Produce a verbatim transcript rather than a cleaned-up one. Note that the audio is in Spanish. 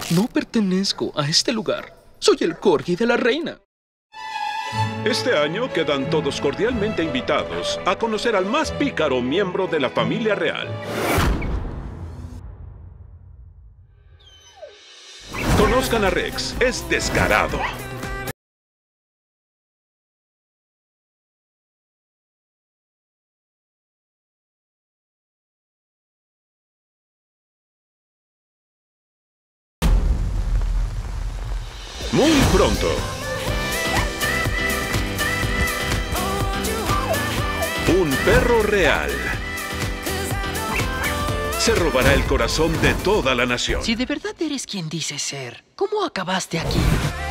No pertenezco a este lugar. Soy el corgi de la reina. Este año quedan todos cordialmente invitados a conocer al más pícaro miembro de la familia real. Conozcan a Rex, es descarado. Muy pronto. Un perro real se robará el corazón de toda la nación. Si de verdad eres quien dices ser, ¿cómo acabaste aquí?